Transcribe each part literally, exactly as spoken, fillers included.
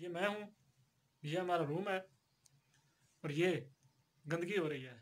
ये मैं हूँ, ये हमारा रूम है और ये गंदगी हो रही है।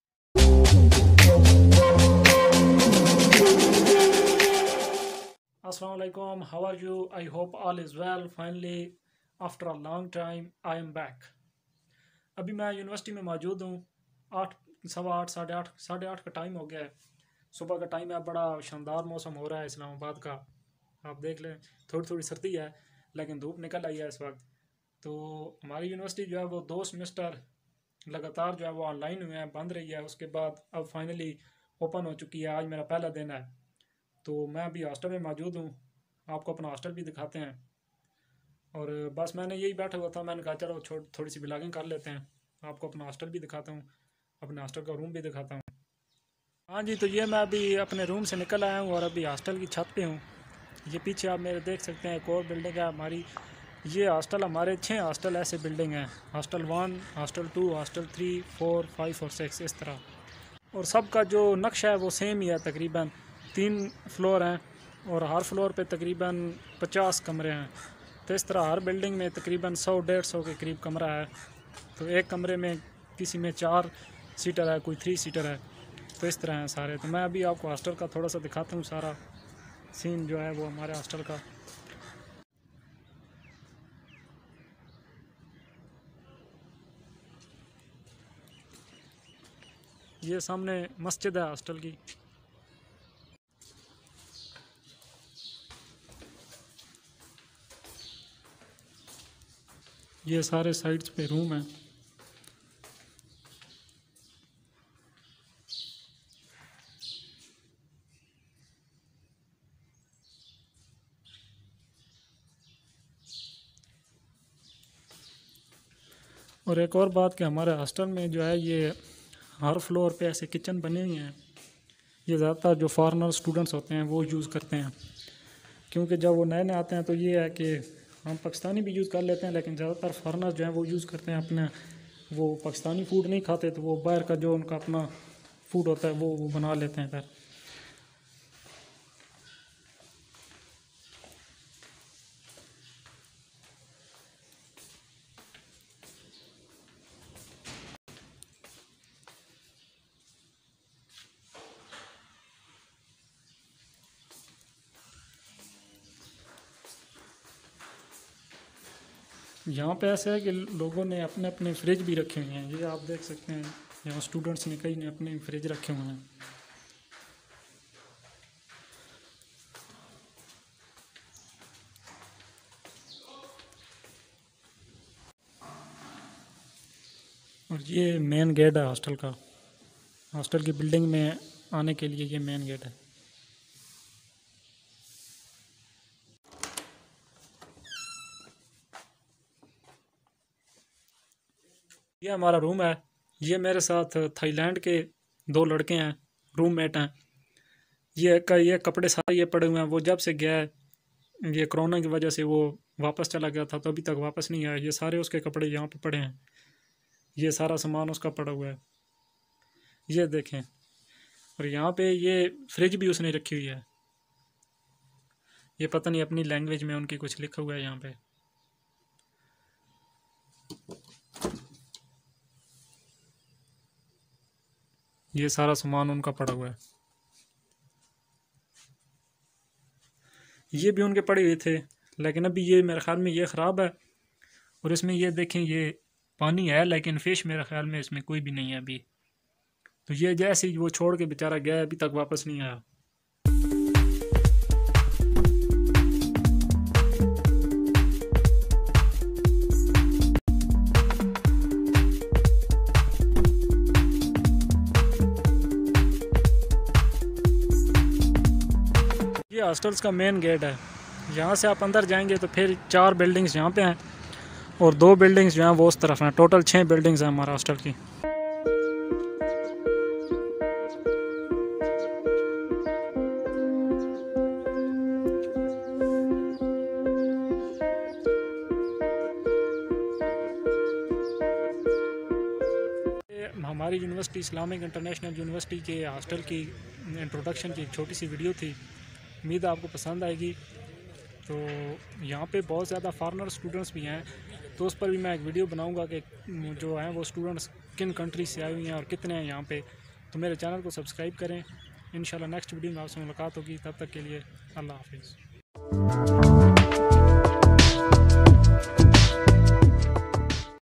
अस्सलाम वालेकुम, how are you? I hope all is well. Finally after a long time I am back. अभी मैं यूनिवर्सिटी में मौजूद हूँ। आठ सवा आठ साढ़े आठ साढ़े आठ का टाइम हो गया है। सुबह का टाइम है, बड़ा शानदार मौसम हो रहा है इस्लामाबाद का। आप देख लें, थोड़ी थोड़ी सर्दी है लेकिन धूप निकल आई है इस वक्त। तो हमारी यूनिवर्सिटी जो है वो दो सेमेस्टर लगातार जो है वो ऑनलाइन हुए हैं, बंद रही है। उसके बाद अब फाइनली ओपन हो चुकी है। आज मेरा पहला दिन है। तो मैं अभी हॉस्टल में मौजूद हूँ, आपको अपना हॉस्टल भी दिखाते हैं। और बस मैंने यही बैठा हुआ था, मैंने कहा चलो छोड़ थोड़ी सी ब्लॉगिंग कर लेते हैं, आपको अपना हॉस्टल भी दिखाता हूँ, अपने हॉस्टल का रूम भी दिखाता हूँ। हाँ जी, तो ये मैं अभी अपने रूम से निकल आया हूँ और अभी हॉस्टल की छत पे हूँ। ये पीछे आप मेरे देख सकते हैं एक और बिल्डिंग है हमारी। ये हॉस्टल हमारे छः हॉस्टल ऐसे बिल्डिंग हैं, hostel one, hostel two, hostel three, four, five और सिक्स, इस तरह। और सबका जो नक्शा है वो सेम ही है। तकरीबन तीन फ्लोर हैं और हर फ्लोर पे तकरीबन पचास कमरे हैं। तो इस तरह हर बिल्डिंग में तकरीबन सौ डेढ़ सौ के करीब कमरा है। तो एक कमरे में किसी में चार सीटर है, कोई थ्री सीटर है। तो इस तरह हैं सारे। तो मैं अभी आपको हॉस्टल का थोड़ा सा दिखाता हूँ, सारा सीन जो है वो हमारे हॉस्टल का। ये सामने मस्जिद है हॉस्टल की। ये सारे साइड्स पे रूम हैं। और एक और बात कि हमारे हॉस्टल में जो है ये हर फ्लोर पे ऐसे किचन बने हुए हैं। ये ज़्यादातर जो फॉरेनर स्टूडेंट्स होते हैं वो यूज़ करते हैं, क्योंकि जब वो नए नए आते हैं तो ये है कि हम पाकिस्तानी भी यूज़ कर लेते हैं, लेकिन ज़्यादातर फॉरेनर जो हैं वो यूज़ करते हैं अपना। वो पाकिस्तानी फूड नहीं खाते तो वो बाहर का जो उनका अपना फूड होता है वो वो बना लेते हैं फिर। यहाँ पे ऐसा है कि लोगों ने अपने अपने फ्रिज भी रखे हुए हैं। ये आप देख सकते हैं, यहाँ स्टूडेंट्स ने कई ने अपने फ्रिज रखे हुए हैं। और ये मेन गेट है हॉस्टल का। हॉस्टल की बिल्डिंग में आने के लिए ये मेन गेट है। ये हमारा रूम है। ये मेरे साथ थाईलैंड के दो लड़के हैं, रूममेट हैं। ये का ये कपड़े सारे ये पड़े हुए हैं। वो जब से गया है, ये कोरोना की वजह से वो वापस चला गया था तो अभी तक वापस नहीं आया। ये सारे उसके कपड़े यहाँ पे पड़े हैं। ये सारा सामान उसका पड़ा हुआ है, ये देखें। और यहाँ पे ये फ्रिज भी उसने रखी हुई है। ये पता नहीं अपनी लैंग्वेज में उनकी कुछ लिखा हुआ है यहाँ पे। ये सारा सामान उनका पड़ा हुआ है। ये भी उनके पड़े हुए थे, लेकिन अभी ये मेरे ख्याल में ये ख़राब है। और इसमें ये देखें, ये पानी है लेकिन फ़िश मेरे ख्याल में इसमें कोई भी नहीं है अभी। तो ये जैसे ही वो छोड़ के बेचारा गया, अभी तक वापस नहीं आया। ये हॉस्टल्स का मेन गेट है। यहाँ से आप अंदर जाएंगे तो फिर चार बिल्डिंग्स यहाँ पे हैं और दो बिल्डिंग्स जो हैं वो उस तरफ हैं। टोटल छः बिल्डिंग्स हैं हमारा हॉस्टल की। हमारी यूनिवर्सिटी इस्लामिक इंटरनेशनल यूनिवर्सिटी के हॉस्टल की इंट्रोडक्शन की एक छोटी सी वीडियो थी। उम्मीद है आपको पसंद आएगी। तो यहाँ पे बहुत ज़्यादा फॉरेनर स्टूडेंट्स भी हैं, तो उस पर भी मैं एक वीडियो बनाऊंगा कि जो हैं वो स्टूडेंट्स किन कंट्री से आए हुए हैं और कितने हैं यहाँ पे। तो मेरे चैनल को सब्सक्राइब करें। इंशाल्लाह नेक्स्ट वीडियो में आपसे मुलाकात होगी। तब तक के लिए अल्लाह हाफिज़।